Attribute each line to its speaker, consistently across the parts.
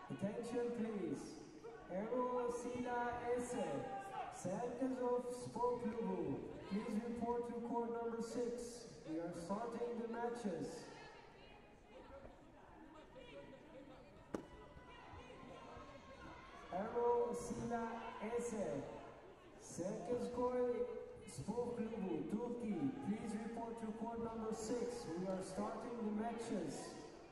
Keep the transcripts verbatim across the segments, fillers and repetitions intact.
Speaker 1: Attention please. Errol Sila Ese, Serkazov Sport Klubu. Please report to court number six. We are starting the matches. Errol Sila Ese, Serkazkoy Sport Klubu, Turkey. Please report to court number six. We are starting the matches.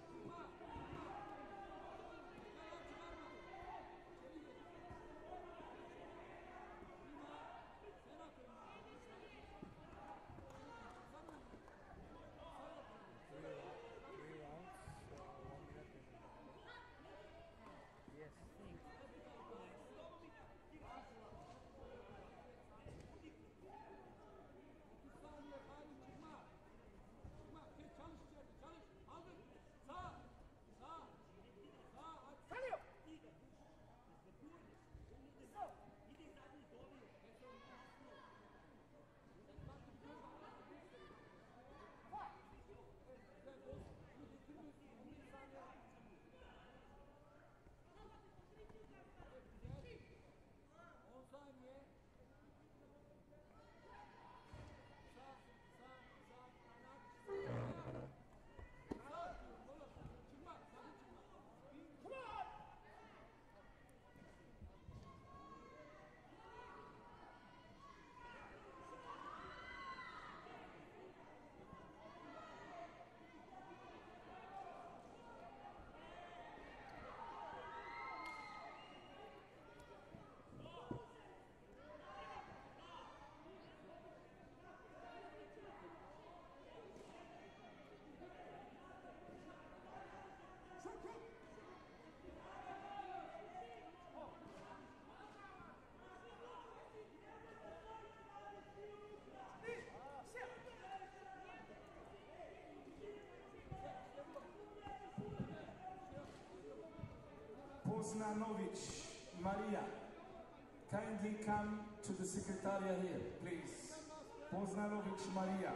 Speaker 2: Poznanovic Maria, kindly come to the secretariat here, please. Poznanovic Maria,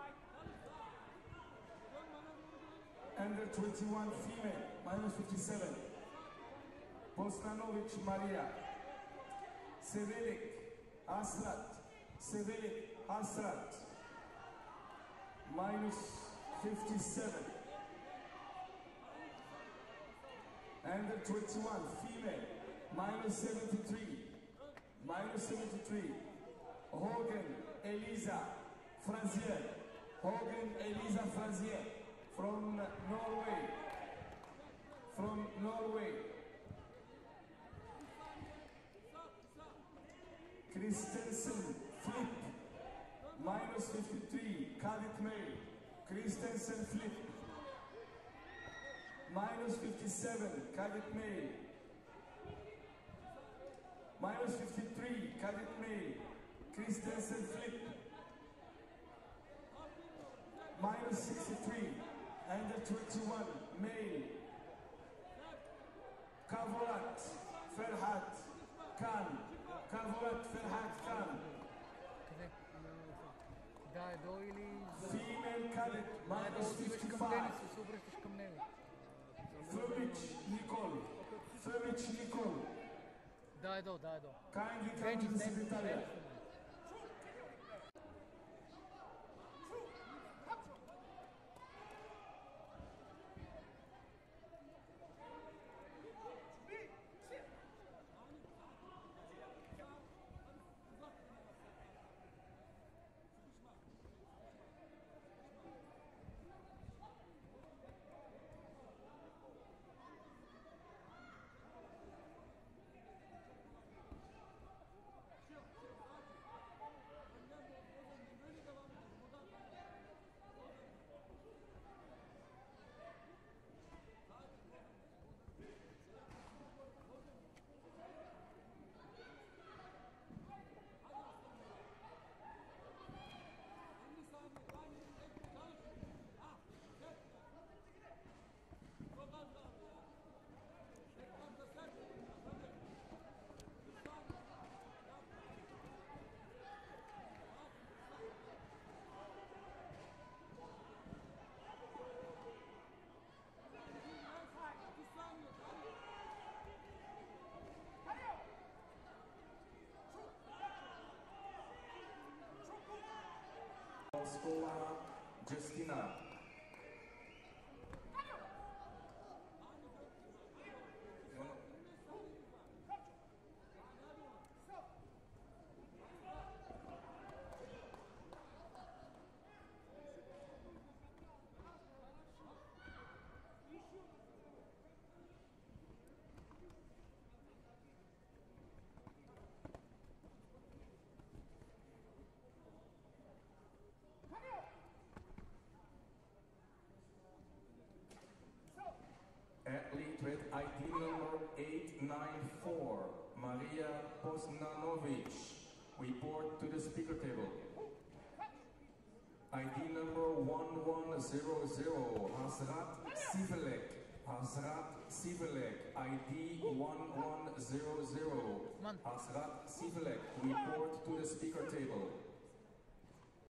Speaker 2: under twenty-one female, minus fifty-seven. Poznanovic Maria, Sevelik Asrat, Sevelik Asrat, minus fifty-seven. Under twenty-one, female, minus seventy-three, minus seventy-three. Hogan Elisa Frazier, Hogan Elisa Frazier from Norway, from Norway. Christensen Flip, minus fifty-three, Khalid May, Christensen Flip. Minus fifty-seven, Khalid May. Minus fifty-three, Khalid May. Christensen Flip. Minus sixty-three, under twenty-one, male. Kavorat, Ferhat, Khan. Kavorat, Ferhat, Khan. Female cadet, minus fifty-five. Firmic Nicole. Firmic Nicole.
Speaker 3: Daido, Daido.
Speaker 2: Kindly come to the secretariat.
Speaker 4: Maria Posnanovic, report to the speaker table. I D number one one zero zero, Hasrat Sivelek. Hasrat Sivelek, I D one one zero zero. Hasrat Sivelek, report to the speaker table.